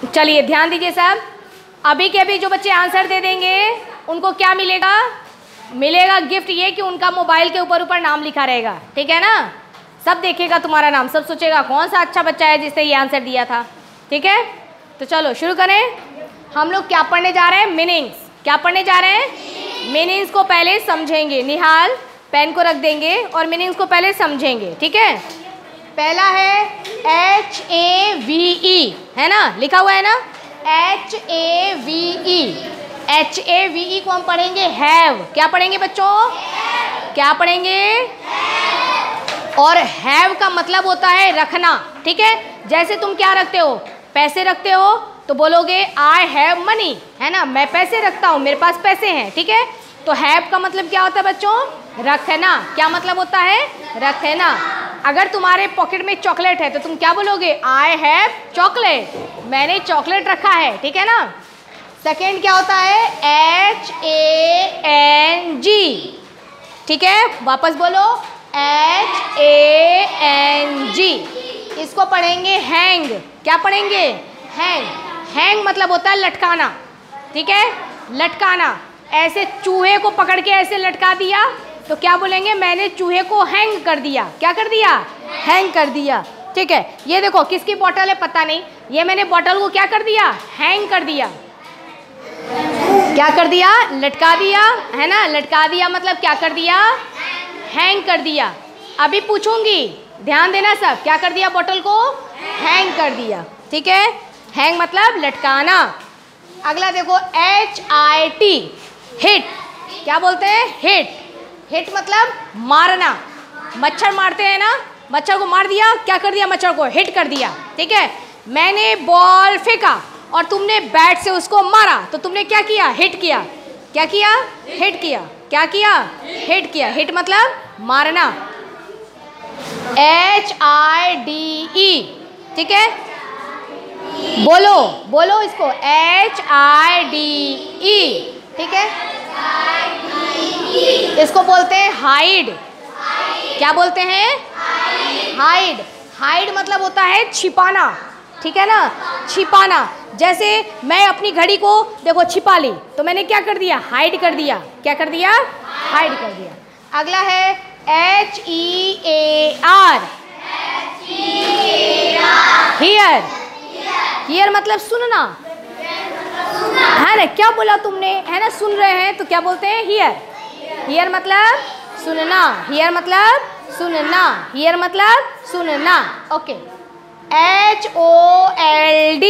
चलिए ध्यान दीजिए सब। अभी के अभी जो बच्चे आंसर दे देंगे उनको क्या मिलेगा? मिलेगा गिफ्ट ये कि उनका मोबाइल के ऊपर ऊपर नाम लिखा रहेगा, ठीक है ना? सब देखेगा तुम्हारा नाम, सब सोचेगा कौन सा अच्छा बच्चा है जिसने ये आंसर दिया था, ठीक है? तो चलो शुरू करें। हम लोग क्या पढ़ने जा रहे हैं? मीनिंग्स। क्या पढ़ने जा रहे हैं? मीनिंग्स को पहले समझेंगे। निहाल पेन को रख देंगे और मीनिंग्स को पहले समझेंगे, ठीक है? पहला है HAVE, है ना? लिखा हुआ है ना HAVE। HAVE को हम पढ़ेंगे हैव। क्या पढ़ेंगे बच्चों? क्या पढ़ेंगे? और हैव का मतलब होता है रखना, ठीक है? जैसे तुम क्या रखते हो? पैसे रखते हो तो बोलोगे आई हैव मनी, है ना? मैं पैसे रखता हूँ, मेरे पास पैसे हैं, ठीक है? तो हैव का मतलब क्या होता है बच्चों? रखना। क्या मतलब होता है? रखना। अगर तुम्हारे पॉकेट में चॉकलेट है तो तुम क्या बोलोगे? आई हैव चॉकलेट, मैंने चॉकलेट रखा है, ठीक है ना? सेकेंड क्या होता है? HANG, ठीक है? वापस बोलो HANG। इसको पढ़ेंगे हैंग। क्या पढ़ेंगे? हैंग। हैंग मतलब होता है लटकाना, ठीक है? लटकाना। ऐसे चूहे को पकड़ के ऐसे लटका दिया तो क्या बोलेंगे? मैंने चूहे को हैंग कर दिया। क्या कर दिया? हैंग कर दिया, ठीक है? ये देखो किसकी बोतल है पता नहीं, ये मैंने बोतल को क्या कर दिया? हैंग कर दिया। क्या कर दिया? लटका दिया, है ना? लटका दिया मतलब क्या कर दिया? हैंग कर दिया। अभी पूछूंगी, ध्यान देना सब। क्या कर दिया? बोतल को हैंग कर दिया, ठीक है? हैंग मतलब लटकाना। अगला देखो HIT, हिट। क्या बोलते हैं? हिट। हिट मतलब मारना। मच्छर मारते हैं ना, मच्छर को मार दिया, क्या कर दिया? मच्छर को हिट कर दिया, ठीक है? मैंने बॉल फेंका और तुमने बैट से उसको मारा तो तुमने क्या किया? हिट किया। क्या किया? हिट किया। क्या किया? हिट किया। हिट मतलब मारना। HIDE, ठीक है? बोलो बोलो इसको HIDE, ठीक है? इसको बोलते हैं हाइड। क्या बोलते हैं? हाइड। हाइड मतलब होता है छिपाना, ठीक है ना? छिपाना। जैसे मैं अपनी घड़ी को देखो छिपा ली तो मैंने क्या कर दिया? हाइड कर दिया। क्या कर दिया? हाइड कर दिया। अगला है HEAR, हियर। हियर मतलब सुनना, है ना? क्या बोला तुमने? है ना? सुन रहे हैं तो क्या बोलते हैं? हियर। हियर मतलब सुनना। हियर मतलब सुनना। हियर मतलब सुनना। ओके। HOLD,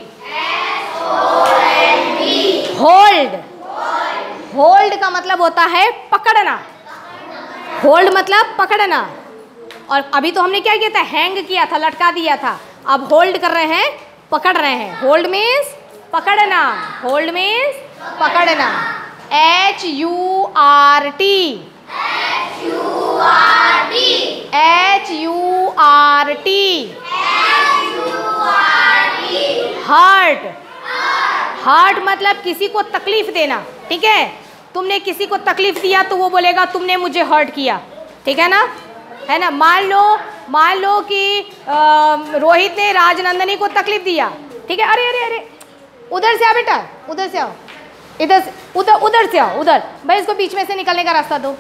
hold. होल्ड का मतलब होता है पकड़ना। होल्ड मतलब पकड़ना। और अभी तो हमने क्या किया था? हैंग किया था, लटका दिया था। अब होल्ड कर रहे हैं, पकड़ रहे हैं। होल्ड मीन्स पकड़ना। होल्ड मीन्स पकड़ना। HURT, HURT, hurt. हर्ट मतलब किसी को तकलीफ देना, ठीक है? तुमने किसी को तकलीफ दिया तो वो बोलेगा तुमने मुझे हर्ट किया, ठीक है ना? है ना? मान लो कि रोहित ने राजनंदनी को तकलीफ दिया, ठीक है? अरे अरे अरे उधर से आओ बेटा, उधर से आओ, इधर से उधर से आओ, उधर। भाई इसको बीच में से निकलने का रास्ता दो।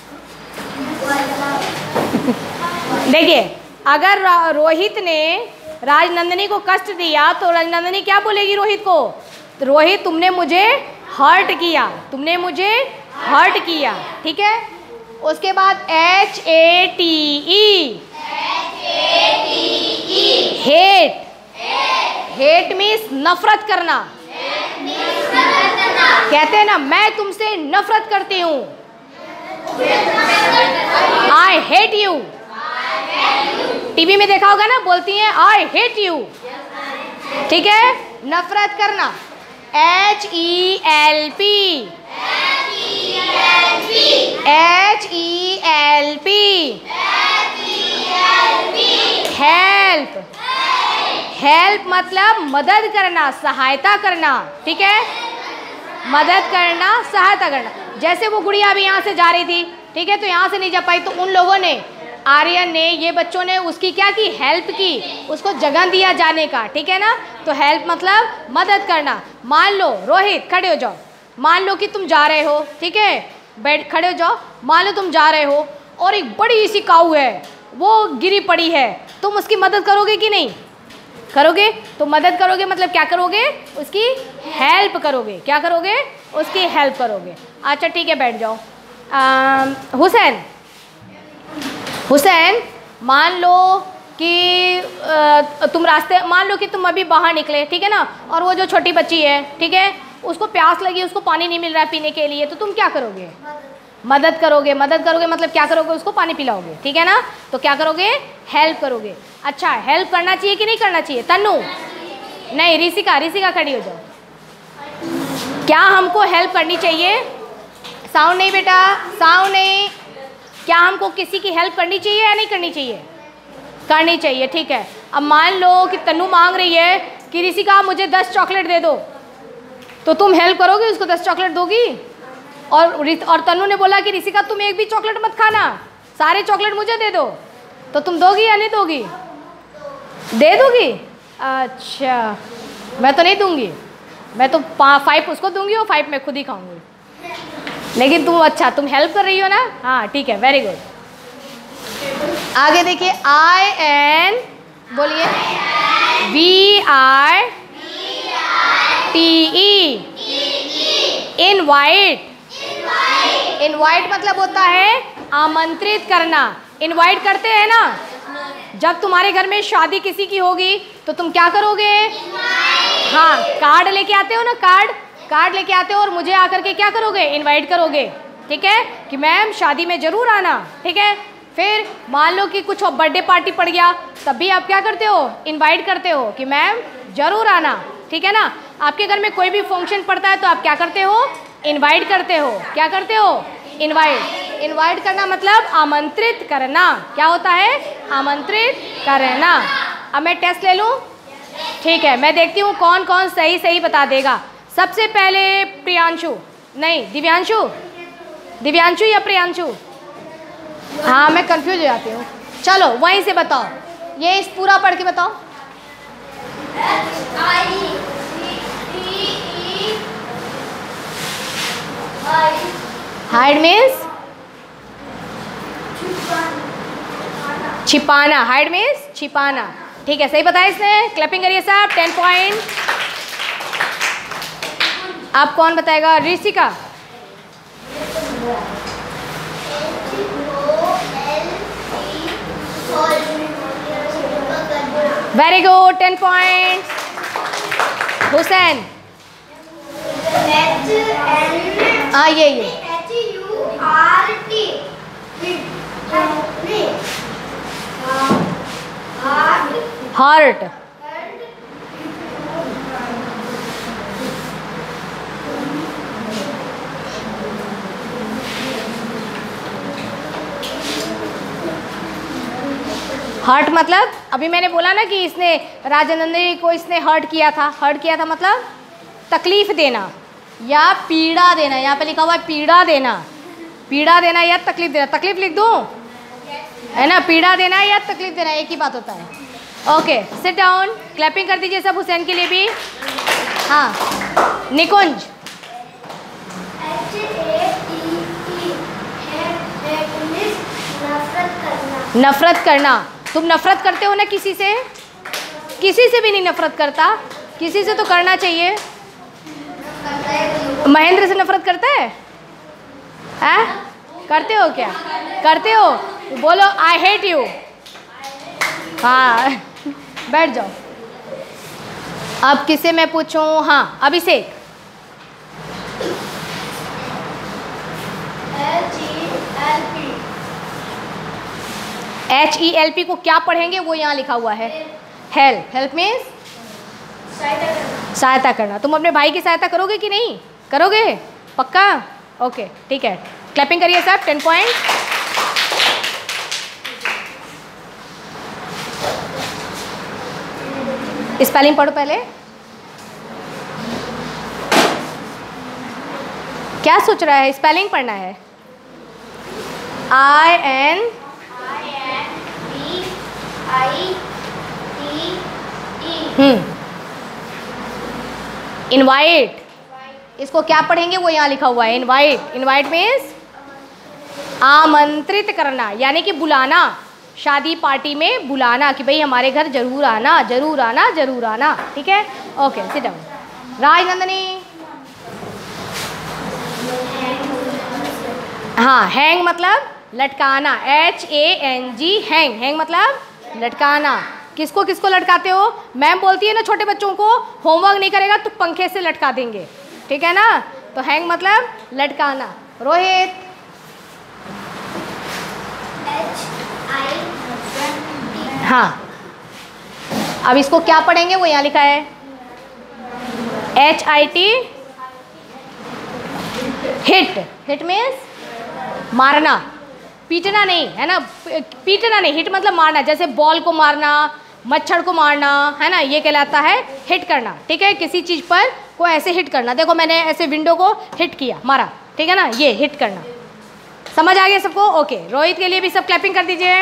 देखिए अगर रोहित ने राजनंदनी को कष्ट दिया तो राजनंदनी क्या बोलेगी रोहित को? रोहित तुमने मुझे हर्ट किया, तुमने मुझे हर्ट किया, ठीक है? उसके बाद HATE, हेट। हेट मीन्स नफरत करना। कहते हैं ना मैं तुमसे नफरत करती हूँ, आई हेट यू। टीवी में देखा होगा ना, बोलती हैं आई हेट यू, ठीक है? नफरत करना। HELP, HELP, help. हेल्प मतलब मदद करना, सहायता करना, ठीक है? मदद करना, सहायता करना। जैसे वो गुड़िया अभी यहाँ से जा रही थी, ठीक है? तो यहाँ से नहीं जा पाई तो उन लोगों ने आर्यन ने, ये बच्चों ने उसकी क्या की, हेल्प की, उसको जगह दिया जाने का, ठीक है ना। तो हेल्प मतलब मदद करना। मान लो रोहित खड़े हो जाओ, मान लो कि तुम जा रहे हो, ठीक है, बैठ खड़े हो जाओ। मान लो तुम जा रहे हो और एक बड़ी सी काऊ है, वो गिरी पड़ी है, तुम उसकी मदद करोगे कि नहीं करोगे? तो मदद करोगे मतलब क्या करोगे, उसकी हेल्प करोगे। क्या करोगे, उसकी हेल्प करोगे। अच्छा ठीक है, बैठ जाओ। हुसैन, हुसैन मान लो कि तुम रास्ते, मान लो कि तुम अभी बाहर निकले, ठीक है ना, और वो जो छोटी बच्ची है, ठीक है, उसको प्यास लगी, उसको पानी नहीं मिल रहा है पीने के लिए, तो तुम क्या करोगे, मदद करोगे। मदद करोगे मतलब क्या करोगे, उसको पानी पिलाओगे, ठीक है ना। तो क्या करोगे, हेल्प करोगे। अच्छा, हेल्प करना चाहिए कि नहीं करना चाहिए? तन्नू नहीं, ऋषिका, ऋषिका खड़ी हो जाओ। क्या हमको हेल्प करनी चाहिए? साउंड नहीं बेटा, साउंड नहीं। क्या हमको किसी की हेल्प करनी चाहिए या नहीं करनी चाहिए? करनी चाहिए, ठीक है। अब मान लो कि तन्नू मांग रही है कि ऋषिका मुझे 10 चॉकलेट दे दो, तो तुम हेल्प करोगे, उसको 10 चॉकलेट दोगी? और तन्नू ने बोला कि ऋषिका तुम एक भी चॉकलेट मत खाना, सारे चॉकलेट मुझे दे दो, तो तुम दोगी या नहीं दोगी? दे दोगी? अच्छा, मैं तो नहीं दूंगी, मैं तो 5 उसको दूंगी और 5 मैं खुद ही खाऊंगी। लेकिन तुम, अच्छा तुम हेल्प कर रही हो ना, हाँ ठीक है, वेरी गुड। आगे देखिए, आई एन, बोलिए, VITE, इनवाइट। इनवाइट मतलब होता है आमंत्रित करना। इनवाइट करते हैं ना, जब तुम्हारे घर में शादी किसी की होगी तो तुम क्या करोगे, हाँ कार्ड लेके आते हो ना, कार्ड लेके आते हो और मुझे आकर के क्या करोगे, इनवाइट करोगे, ठीक है, कि मैम शादी में ज़रूर आना, ठीक है। फिर मान लो कि कुछ बर्थडे पार्टी पड़ गया, तब भी आप क्या करते हो, इनवाइट करते हो कि मैम ज़रूर आना, ठीक है ना। आपके घर में कोई भी फंक्शन पड़ता है तो आप क्या करते हो, इनवाइट करते हो। क्या करते हो, इनवाइट। इनवाइट करना मतलब आमंत्रित करना। क्या होता है, आमंत्रित करना। अब मैं टेस्ट ले लूँ, ठीक है, मैं देखती हूँ कौन कौन सही सही बता देगा। सबसे पहले प्रियांशु, नहीं दिव्यांशु, दिव्यांशु या प्रियांशु, हाँ मैं कंफ्यूज हो जाती हूँ। चलो वहीं से बताओ, ये इस पूरा पढ़ के बताओ। हाइड मीन्स छिपाना, हाइड मीन्स छिपाना, ठीक है, सही बताया इसने। क्लैपिंग करिए साहब, 10 पॉइंट। आप कौन बताएगा, Rishika? Very good, 10 point. Hussain? हाँ ये हार्ट। हर्ट मतलब, अभी मैंने बोला ना कि इसने राजनंदिनी को इसने हर्ट किया था। हर्ट किया था मतलब तकलीफ देना या पीड़ा देना। यहाँ पे लिखा हुआ है पीड़ा देना, पीड़ा देना या तकलीफ देना। तकलीफ लिख दूँ, है ना, पीड़ा देना या तकलीफ देना एक ही बात होता है। Okay, sit down. क्लैपिंग कर दीजिए सब हुसैन के लिए भी। हाँ निकुंज? नफरत करना। तुम नफरत करते हो ना किसी से? किसी से भी नहीं नफरत करता, किसी से तो करना चाहिए। महेंद्र से नफरत करता है? करते हो क्या? करते हो? बोलो आई हेट यू। हाँ बैठ जाओ। अब किसे मैं पूछूं? हाँ अभिषेक। HELP को क्या पढ़ेंगे वो यहाँ लिखा हुआ है, हेल्प। हेल्प मीन्स सहायता करना। तुम अपने भाई की सहायता करोगे कि नहीं करोगे? पक्का? ओके ठीक है, क्लैपिंग करिए साहब, 10 पॉइंट। स्पेलिंग पढ़ो पहले। क्या सोच रहा है? स्पेलिंग पढ़ना है। IN इनवाइट, इसको क्या पढ़ेंगे वो यहाँ लिखा हुआ है, इनवाइट। इनवाइट मीन्स आमंत्रित करना, यानी कि बुलाना, शादी पार्टी में बुलाना कि भाई हमारे घर जरूर आना, जरूर आना, जरूर आना। ठीक है, ओके, सिट डाउन। राजनंदनी, हाँ, हैंग मतलब लटकाना, HANG, हैंग। हैंग मतलब लटकाना। किसको किसको लटकाते हो? मैम बोलती है ना छोटे बच्चों को, होमवर्क नहीं करेगा तो पंखे से लटका देंगे, ठीक है ना? तो हैंग मतलब लटकाना। रोहित, हाँ, अब इसको क्या पढ़ेंगे वो यहाँ लिखा है, HIT, हिट। हिट मीन्स मारना, पीटना नहीं, है ना? पीटना नहीं, हिट मतलब मारना, जैसे बॉल को मारना, मच्छर को मारना, है ना? ये कहलाता है हिट करना। ठीक है, किसी चीज़ पर को ऐसे हिट करना। देखो मैंने ऐसे विंडो को हिट किया, मारा, ठीक है ना? ये हिट करना। समझ आ गया सबको? ओके, रोहित के लिए भी सब क्लैपिंग कर दीजिए।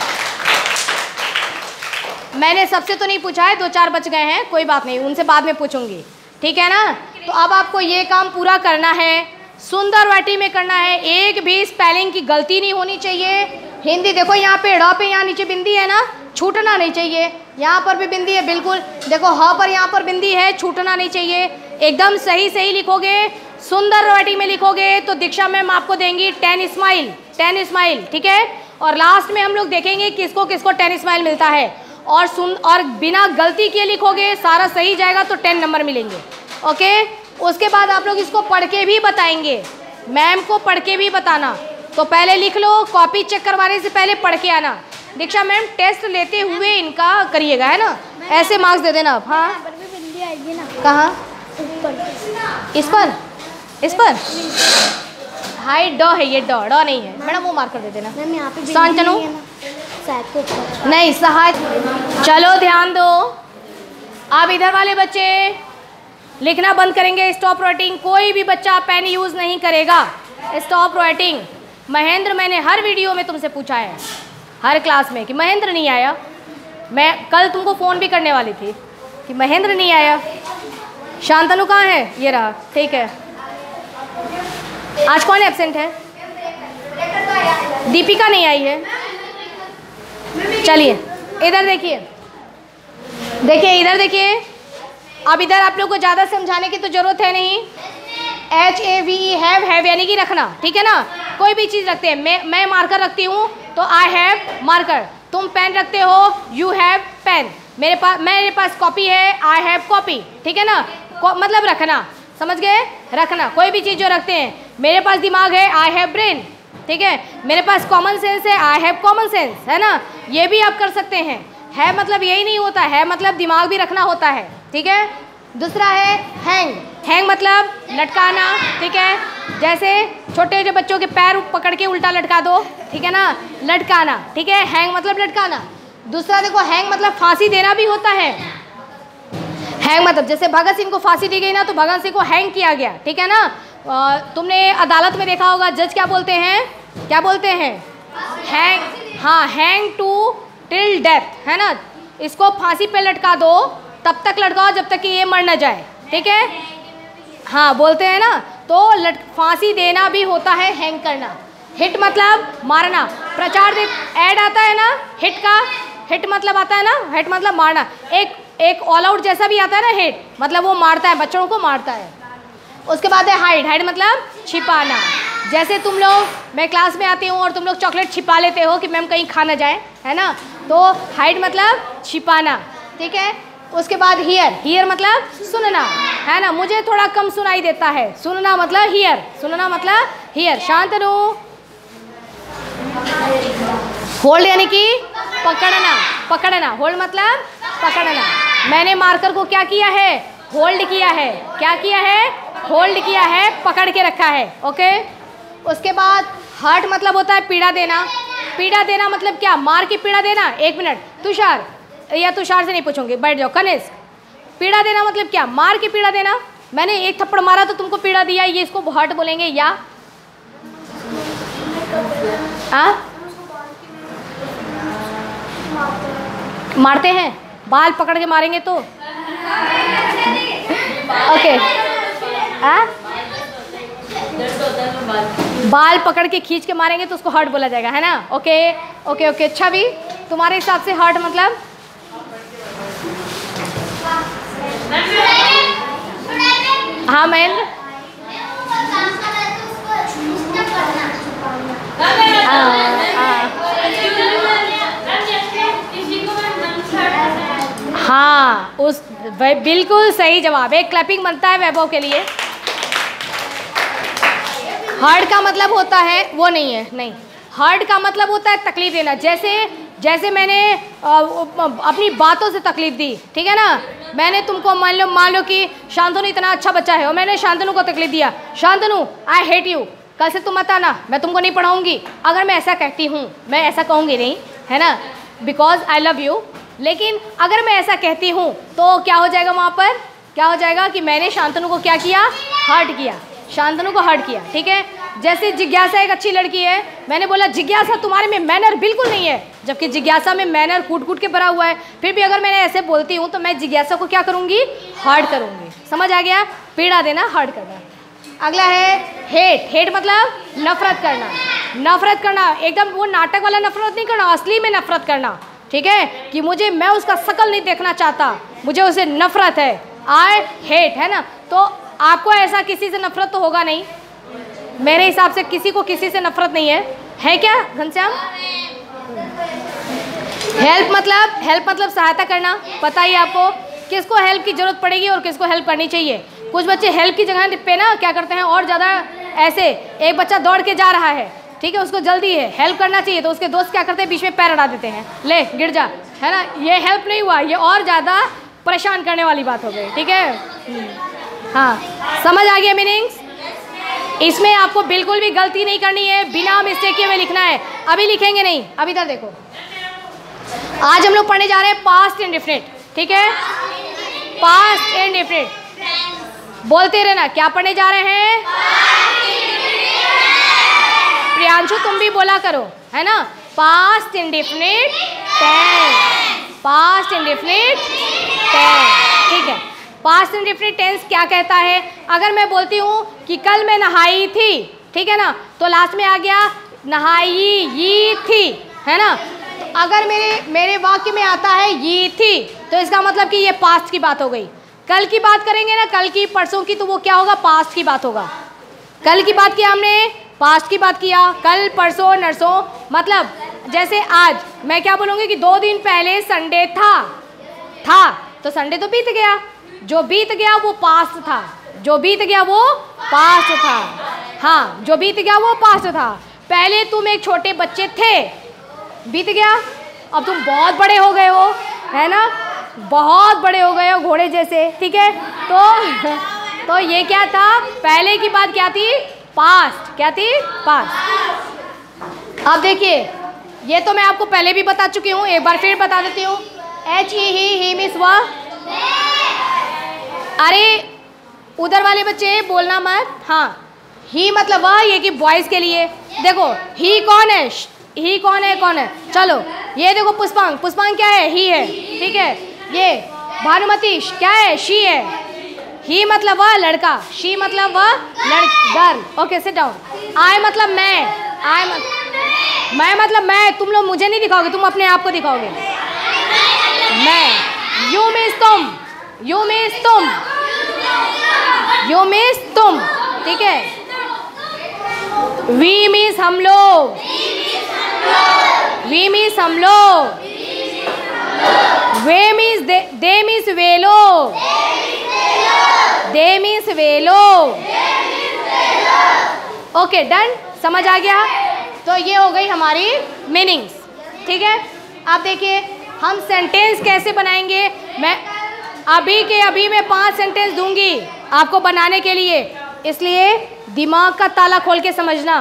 मैंने सबसे तो नहीं पूछा है, 2-4 बच गए हैं, कोई बात नहीं, उनसे बाद में पूछूंगी, ठीक है ना? तो अब आपको ये काम पूरा करना है, सुंदर वाटी में करना है, एक भी स्पेलिंग की गलती नहीं होनी चाहिए। हिंदी देखो यहाँ पे ड़ पे यहाँ नीचे बिंदी है ना, छूटना नहीं चाहिए। यहाँ पर भी बिंदी है, बिल्कुल देखो ह पर यहाँ पर बिंदी है, छूटना नहीं चाहिए। एकदम सही सही लिखोगे, सुंदर वाटी में लिखोगे तो दीक्षा मैम आपको देंगी 10 स्माइल, 10 स्माइल, ठीक है? और लास्ट में हम लोग देखेंगे किसको किसको 10 स्माइल मिलता है। और बिना गलती के लिखोगे, सारा सही जाएगा तो 10 नंबर मिलेंगे। ओके, उसके बाद आप लोग इसको पढ़ के भी बताएंगे, मैम को पढ़ के भी बताना। तो पहले लिख लो, कॉपी चेक करवाने से पहले पढ़ के आना। दीक्षा मैम टेस्ट लेते हुए इनका करिएगा, है ना? ऐसे मार्क्स दे देना आप। हाँ, कहाँ? इस पर, इस पर हाई ड है, ये ड नहीं है मैडम, वो मार्कर दे देना। शांतनु नहीं, सहाय। चलो ध्यान दो, अब इधर वाले बच्चे लिखना बंद करेंगे, स्टॉप राइटिंग। कोई भी बच्चा पेन यूज़ नहीं करेगा, स्टॉप राइटिंग। महेंद्र, मैंने हर वीडियो में तुमसे पूछा है, हर क्लास में, कि महेंद्र नहीं आया। मैं कल तुमको फ़ोन भी करने वाली थी कि महेंद्र नहीं आया। शांतनु कहाँ है? ये रहा, ठीक है। आज कौन एब्सेंट है? दीपिका नहीं आई है। चलिए इधर देखिए, देखिए इधर देखिए। अब इधर आप लोग को ज़्यादा समझाने की तो ज़रूरत है नहीं। HAVE, हैव यानी कि रखना, ठीक है ना? कोई भी चीज़ रखते हैं, मैं मार्कर रखती हूँ तो आई हैव मार्कर, तुम पेन रखते हो, यू हैव पेन। मेरे पास कॉपी है, आई हैव कॉपी, ठीक है ना? मतलब रखना, समझ गए? रखना, कोई भी चीज़ जो रखते हैं। मेरे पास दिमाग है, आई हैव ब्रेन, ठीक है? मेरे पास कॉमन सेंस है, आई हैव कॉमन सेंस, है ना? ये भी आप कर सकते हैं। है मतलब यही नहीं होता है, मतलब दिमाग भी रखना होता है, ठीक है? दूसरा है हैंग। हैंग मतलब लटकाना, ठीक है? जैसे छोटे जो बच्चों के पैर पकड़ के उल्टा लटका दो, ठीक है ना? लटकाना, ठीक है? हैंग मतलब लटकाना। दूसरा देखो, हैंग मतलब फांसी देना भी होता है। हैंग मतलब जैसे भगत सिंह को फांसी दी गई ना, तो भगत सिंह को हैंग किया गया, ठीक है ना? तुमने अदालत में देखा होगा, जज क्या बोलते हैं? क्या बोलते हैं? हैंग, हाँ, हैंग टू टिल डेथ, है ना? इसको फांसी पे लटका दो, तब तक लटकाओ जब तक कि ये मर न जाए, ठीक है? हाँ, बोलते हैं ना। तो फांसी देना भी होता है हैंग करना। हिट मतलब मारना, प्रचार दे, ऐड आता है ना हिट का, हिट मतलब आता है ना, हिट मतलब मारना। एक ऑल आउट जैसा भी आता है ना हिट, मतलब वो मारता है, बच्चों को मारता है। उसके बाद है हाइड। हाइड मतलब छिपाना। जैसे तुम लोग, मैं क्लास में आती हूँ और तुम लोग चॉकलेट छिपा लेते हो कि मैम कहीं खा ना जाए, है ना? तो हाइड मतलब छिपाना, ठीक है? उसके बाद हियर। हियर मतलब सुनना, है ना? मुझे थोड़ा कम सुनाई देता है, सुनना मतलब हियर, सुनना मतलब हियर। शांतनु। होल्ड यानी कि पकड़ना, पकड़ना। होल्ड मतलब पकड़ना। मैंने मार्कर को क्या किया है? होल्ड किया है। क्या किया है? होल्ड किया है, पकड़ के रखा है, ओके? उसके बाद हर्ट मतलब होता है पीड़ा देना। पीड़ा देना मतलब क्या? मार के पीड़ा देना। एक मिनट, तुषार, या तुषार से नहीं पूछूंगी, बैठ जाओ। कनिष्क, पीड़ा देना मतलब क्या? मार के पीड़ा देना। मैंने एक थप्पड़ मारा तो तुमको पीड़ा दिया, ये इसको हर्ट बोलेंगे। या मारते हैं, बाल पकड़ के मारेंगे तो ओके बाल पकड़ के खींच के मारेंगे तो उसको हर्ट बोला जाएगा, है ना। Okay okay okay. छवि, तुम्हारे हिसाब से हर्ट मतलब? हाँ महेंद्र, हाँ उस बिल्कुल सही जवाब। एक क्लैपिंग बनता है वैभव के लिए। हर्ट का मतलब होता है वो नहीं है, नहीं, हर्ट का मतलब होता है तकलीफ देना। जैसे मैंने अपनी बातों से तकलीफ दी, ठीक है ना। मैंने तुमको मान लो कि शांतनु इतना अच्छा बच्चा है और मैंने शांतनु को तकलीफ दिया, शांतनु आई हेट यू, कल से तुम मत आना, मैं तुमको नहीं पढ़ाऊंगी। अगर मैं ऐसा कहती हूँ, मैं ऐसा कहूँगी नहीं, है ना, बिकॉज आई लव यू। लेकिन अगर मैं ऐसा कहती हूँ तो क्या हो जाएगा वहाँ पर? क्या हो जाएगा कि मैंने शांतनु को क्या किया? हर्ट किया, शांतनु को हर्ट किया, ठीक है। जैसे जिज्ञासा एक अच्छी लड़की है, मैंने बोला जिज्ञासा तुम्हारे में मैनर बिल्कुल नहीं है, जबकि जिज्ञासा में मैनर कूट कूट के भरा हुआ है। फिर भी अगर मैंने ऐसे बोलती हूँ तो मैं जिज्ञासा को क्या करूँगी? हर्ट करूँगी। समझ आ गया? पीड़ा देना, हर्ट करना। अगला है हेट। हेट मतलब नफरत करना। नफरत करना एकदम वो नाटक वाला नफरत नहीं करना, असली में नफरत करना, ठीक है, कि मैं उसका शकल नहीं देखना चाहता, मुझे उसे नफरत है, आई हेट, है ना। तो आपको ऐसा किसी से नफरत तो होगा नहीं, मेरे हिसाब से किसी को किसी से नफरत नहीं है क्या घनश्याम? हेल्प मतलब सहायता करना। पता ही आपको किसको हेल्प की जरूरत पड़ेगी और किसको हेल्प करनी चाहिए। कुछ बच्चे हेल्प की जगह पे ना क्या करते हैं और ज़्यादा ऐसे, एक बच्चा दौड़ के जा रहा है, ठीक है, उसको जल्दी है, हेल्प करना चाहिए, तो उसके दोस्त क्या करते हैं? बीच में पैर अड़ा देते हैं, ले गिर जा, है ना। ये हेल्प नहीं हुआ, ये और ज़्यादा परेशान करने वाली बात हो गई, ठीक है। हाँ, समझ आ गया मीनिंग्स? इसमें आपको बिल्कुल भी गलती नहीं करनी है, बिना मिस्टेक के हुए लिखना है। अभी लिखेंगे नहीं, अभी इधर देखो। आज हम लोग पढ़ने जा रहे हैं पास्ट इंडेफिनिट, ठीक है, पास्ट इंडेफिनिट। बोलते रहना, क्या पढ़ने जा रहे हैं? प्रियांशु तुम भी बोला करो, है ना, past indefinite tense, past indefinite tense, ठीक है। पास्ट इंडेफिनिट टेंस क्या कहता है? अगर मैं बोलती हूँ कि कल मैं नहाई थी, ठीक है ना, तो लास्ट में आ गया नहाई ये थी, है ना। तो अगर मेरे वाक्य में आता है ये थी, तो इसका मतलब कि ये पास्ट की बात हो गई। कल की बात करेंगे ना, कल की परसों की, तो वो क्या होगा? पास्ट की बात होगा। कल की बात किया हमने, पास्ट की बात किया, कल परसों नरसों, मतलब जैसे आज मैं क्या बोलूँगी कि 2 दिन पहले संडे था, तो संडे तो बीत गया, जो बीत गया वो पास्ट था, जो बीत गया वो पास्ट था, हाँ, जो बीत गया वो पास्ट था। पहले तुम एक छोटे बच्चे थे, बीत गया, अब तुम बहुत बड़े हो गए हो, है ना, बहुत बड़े हो गए हो घोड़े जैसे, ठीक है। तो ये क्या था? पहले की बात क्या थी? पास्ट। क्या थी? पास्ट। अब देखिए, ये तो मैं आपको पहले भी बता चुकी हूँ, एक बार फिर बता देती हूँ। एच ही मीन्स वह। अरे उधर वाले बच्चे बोलना मत, हाँ, ही मतलब वह, ये कि बॉयज़ के लिए। देखो ही कौन है? ही कौन है? चलो ये देखो, पुष्पांग क्या है? ही है, ठीक है। ये भानुमति क्या है? शी है। ही मतलब वह लड़का, शी मतलब वह girl. Okay, sit down. I मतलब मैं, मैं मतलब मैं। तुम लोग मुझे नहीं दिखाओगे, तुम अपने आप को दिखाओगे। मैं। यू मीन्स तुम, यू मीन्स तुम, ठीक है। वी मीन्स हम लोग, वी मीन्स हम लोग। वे मीन्स दे मीन्स वे लोग, दे मीन्स वे लोग। ओके, डन, समझ आ गया। तो ये हो गई हमारी मीनिंग्स, ठीक है। अब देखिए हम सेंटेंस कैसे बनाएंगे। मैं अभी के अभी मैं 5 सेंटेंस दूंगी आपको बनाने के लिए, इसलिए दिमाग का ताला खोल के समझना।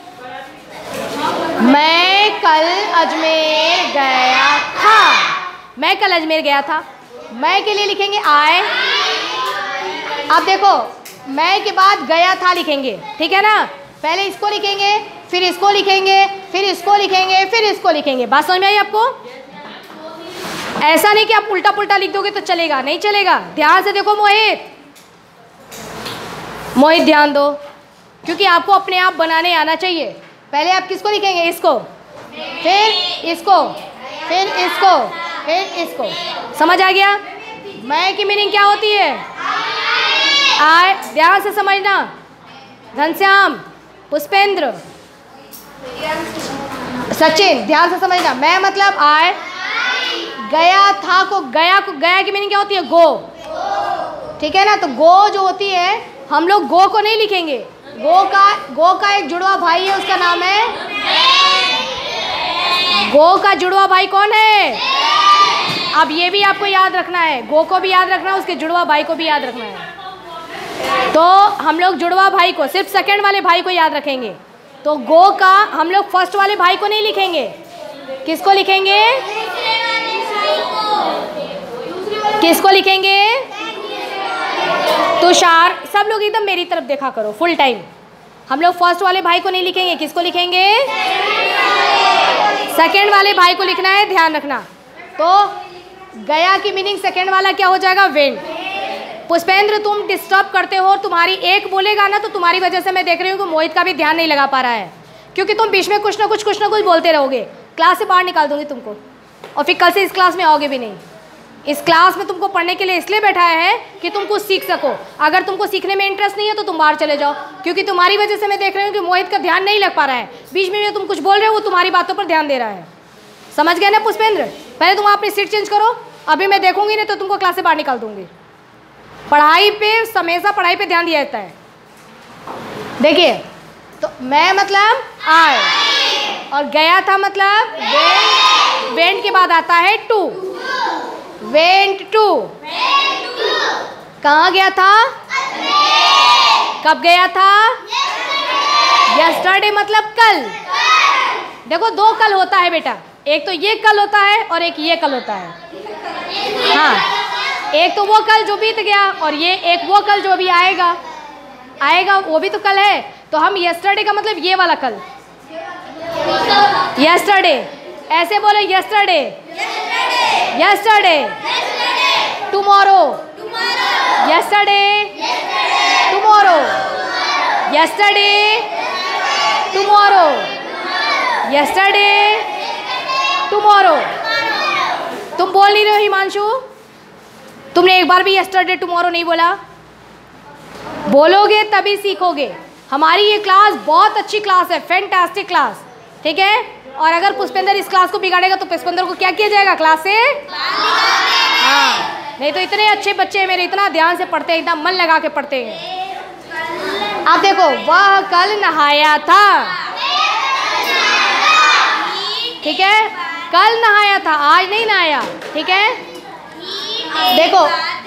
मैं कल अजमेर गया था, मैं कल अजमेर गया था, मैं के लिए लिखेंगे आई। अब देखो, मैं के बाद गया था लिखेंगे, ठीक है ना। पहले इसको लिखेंगे, फिर इसको लिखेंगे, फिर इसको लिखेंगे, फिर इसको लिखेंगे। बात समझ में आई आपको? ऐसा नहीं कि आप उल्टा पुल्टा लिख दोगे तो चलेगा, नहीं चलेगा। ध्यान से देखो मोहित, मोहित ध्यान दो, क्योंकि आपको अपने आप बनाने आना चाहिए। पहले आप किसको लिखेंगे? इसको, फिर इसको, फिर इसको, फिर इसको। समझ आ गया? मैं की मीनिंग क्या होती है? आय। ध्यान से समझना। घनश्याम, पुष्पेंद्र, सचिन, ध्यान से समझना। मैं मतलब आय, गया था को गया की मीनिंग क्या होती है? गो। ठीक है ना? तो गो जो होती है, हम लोग गो को नहीं लिखेंगे। गो का एक जुड़वा भाई है, उसका नाम है, गो का जुड़वा भाई कौन है? अब ये भी आपको याद रखना है, गो को भी याद रखना है, उसके जुड़वा भाई को भी याद रखना है। तो हम लोग जुड़वा भाई को, सिर्फ सेकंड वाले भाई को याद रखेंगे। तो गो का हम लोग फर्स्ट वाले भाई को नहीं लिखेंगे। किसको लिखेंगे? किसको लिखेंगे? तुषार, सब लोग एकदम मेरी तरफ देखा करो फुल टाइम। हम लोग फर्स्ट वाले भाई को नहीं लिखेंगे। किसको लिखेंगे? सेकंड वाले भाई को लिखना है, ध्यान रखना। तो गया की मीनिंग सेकंड वाला क्या हो जाएगा? वेंट। पुष्पेंद्र, तुम डिस्टर्ब करते हो, तुम्हारी एक बोलेगा ना तो तुम्हारी वजह से मैं देख रही हूँ कि मोहित का भी ध्यान नहीं लगा पा रहा है, क्योंकि तुम बीच में कुछ ना कुछ बोलते रहोगे। क्लास से बाहर निकाल दूंगी तुमको, और फिर कल से इस क्लास में आओगे भी नहीं। इस क्लास में तुमको पढ़ने के लिए इसलिए बैठाया है कि तुम कुछ सीख सको। अगर तुमको सीखने में इंटरेस्ट नहीं है तो तुम बाहर चले जाओ, क्योंकि तुम्हारी वजह से मैं देख रही हूँ कि मोहित का ध्यान नहीं लग पा रहा है। बीच में तुम कुछ बोल रहे हो, वो तुम्हारी बातों पर ध्यान दे रहा है। समझ गए ना पुष्पेंद्र? पहले तुम अपनी सीट चेंज करो, अभी मैं देखूंगी नहीं तो तुमको क्लास से बाहर निकाल दूंगी। पढ़ाई पे हमेशा पढ़ाई पे ध्यान दिया जाता है। देखिए, तो मैं मतलब आए, और गया था मतलब वेंट। वेंट के बाद आता है टू। Went to. कहाँ गया था? कब गया था? यस्टरडे मतलब कल। देखो, दो कल होता है बेटा, एक तो ये कल होता है और एक ये कल होता है। हाँ, एक तो वो कल जो बीत गया, और ये एक वो कल जो अभी आएगा, वो भी तो कल है। तो हम यस्टरडे का मतलब ये वाला कल, यस्टरडे। ऐसे बोले, yesterday, yesterday, tomorrow, yesterday, tomorrow, yesterday, tomorrow, yesterday, tomorrow. तुम बोल नहीं रहे हो हिमांशु? तुमने एक बार भी यस्टरडे टुमारो नहीं बोला। बोलोगे तभी सीखोगे। हमारी ये क्लास बहुत अच्छी क्लास है, फैंटास्टिक क्लास, ठीक है। और अगर पुष्पेंद्र इस क्लास को बिगाड़ेगा तो पुष्पेंद्र को क्या किया जाएगा? क्लास से हाँ, नहीं तो इतने अच्छे बच्चे मेरे, इतना ध्यान से पढ़ते हैं, एकदम मन लगा के पढ़ते हैं। आप देखो, वह कल नहाया था, ठीक है, कल नहाया था, आज नहीं नहाया, ठीक है। देखो,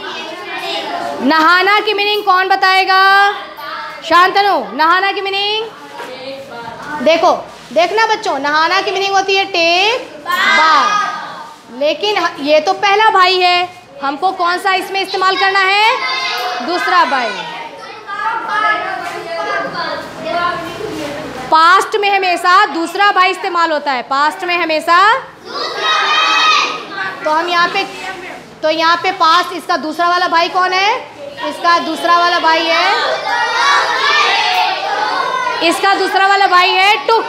नहाना की मीनिंग कौन बताएगा? शांतनु, नहाना की मीनिंग देखो, देखना बच्चों, नहाना की मीनिंग होती है टेक बाथ। लेकिन ये तो पहला भाई है, हमको कौन सा इसमें इस्तेमाल करना है? दूसरा भाई। पास्ट में हमेशा दूसरा भाई इस्तेमाल होता है, पास्ट में हमेशा। तो हम यहाँ पे पास्ट, इसका दूसरा वाला भाई कौन है? इसका दूसरा वाला भाई है, इसका दूसरा वाला भाई है टुक।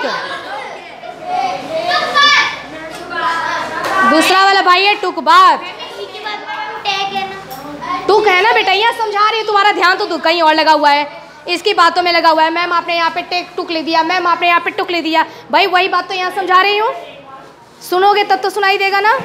दूसरा वाला भाई है टुक। बात टुक है ना बेटा, यहाँ समझा रही है, तुम्हारा ध्यान तो कहीं और लगा हुआ है, इसकी बातों में लगा हुआ है। मैम आपने यहाँ पे टेक टुक ले दिया, मैम आपने यहाँ पे टुक ले दिया। भाई वही बात तो यहाँ समझा रही हूँ, सुनोगे तब तो सुनाई देगा ना।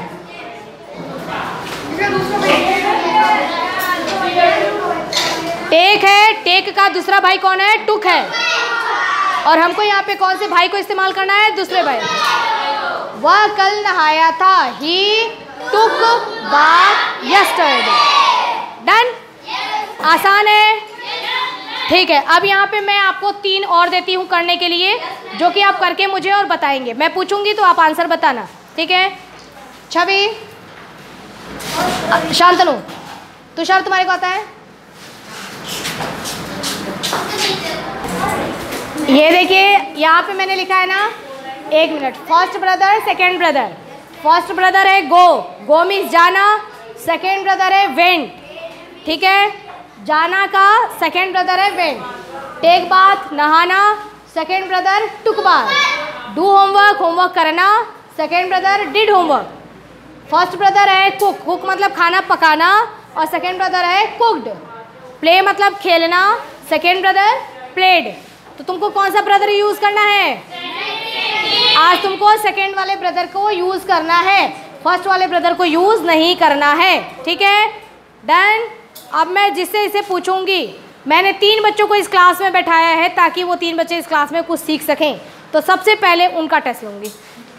टेक है, टेक का दूसरा भाई कौन है? टुक है। और हमको यहाँ पे कौन से भाई को इस्तेमाल करना है? दूसरे भाई। वह कल नहाया था, he took bath yesterday. Done? आसान है, ठीक है। अब यहाँ पे मैं आपको 3 और देती हूँ करने के लिए, जो कि आप करके मुझे और बताएंगे। मैं पूछूंगी तो आप आंसर बताना, ठीक है। छवि, शांतनु, तुषार तुम्हारे को आता है? ये देखिए, यहाँ पे मैंने लिखा है ना, 1 मिनट। First brother, second brother. First brother है गो, गो मीन्स जाना, सेकेंड ब्रदर है वेंट, ठीक है, जाना का सेकेंड ब्रदर है वेंट। टेक बाथ नहाना, second brother took bath. Do homework homework करना, second brother did homework. First brother है कुक, कुक मतलब खाना पकाना, और सेकेंड ब्रदर है कुकड। प्ले मतलब खेलना, सेकेंड ब्रदर प्लेड। तो तुमको कौन सा ब्रदर यूज़ करना है? आज तुमको सेकेंड वाले ब्रदर को यूज़ करना है, फर्स्ट वाले ब्रदर को यूज़ नहीं करना है, ठीक है, डन। अब मैं जिससे इसे पूछूंगी, मैंने 3 बच्चों को इस क्लास में बैठाया है ताकि वो 3 बच्चे इस क्लास में कुछ सीख सकें, तो सबसे पहले उनका टेस्ट लूँगी।